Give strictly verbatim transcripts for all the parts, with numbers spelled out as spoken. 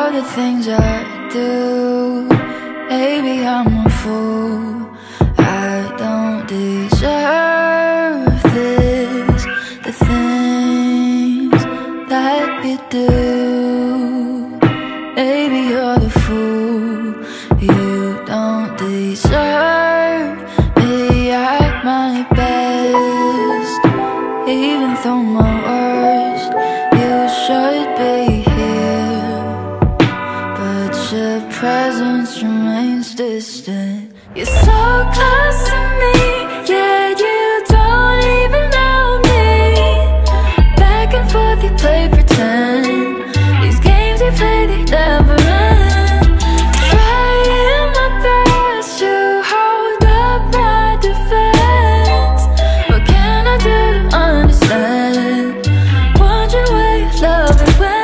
all the things I do. Maybe I'm a fool, I don't deserve this. The things that you do, maybe you're the fool, you don't deserve me at my best. Even though my worst, you should be here, but your presence remains distant. You're so close to me, yeah, you don't even know me. Back and forth you play pretend, these games you play they never end. Trying my best to hold up my defense. What can I do to understand? Wondering where your love it went.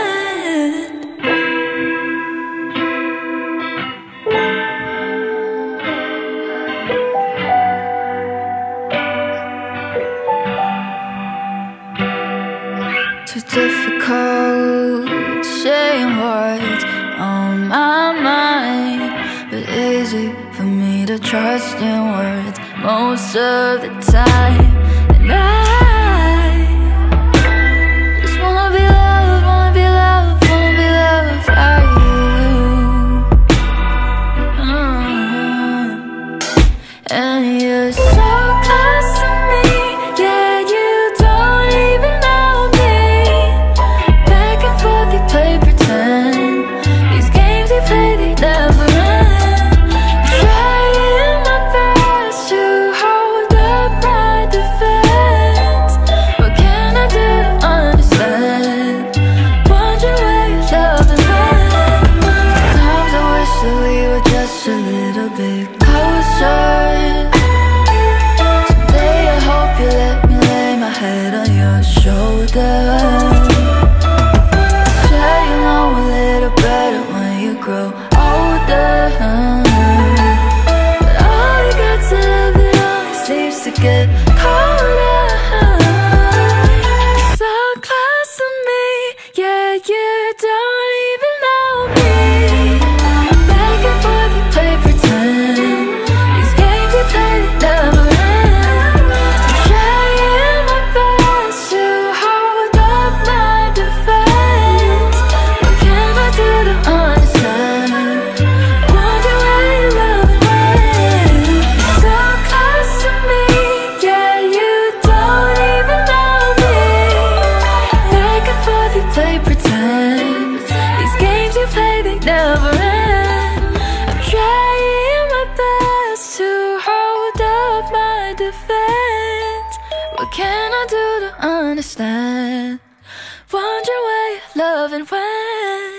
Too difficult saying words on my mind, but easy for me to trust in words most of the time. And I just wanna be loved, wanna be loved, wanna be loved by you. mm. And you're so close to me, yeah, you don't even know me. Back and forth you play pretend, these games you play they never end. Trying my best to hold up my defense. What can I do to understand? Wondering where your love has been. Sometimes I wish that we were just a little bit closer. Someday I hope you let me lay my head on your shoulder. Say you know a little better when you grow older. But all you got to love, it only seems to get colder. You're so close to me, yeah, you don't even know me. Back and forth you play pretend, these games you play they never end. I'm trying my best to hold up my defense. What can I do to understand? Wonder where your love went. So close to me, yeah, you don't even know me. Back and forth you play pretend, these games you play they never end. I'm trying my best to hold up my defense. What can I do to understand? Wondering where your loving went.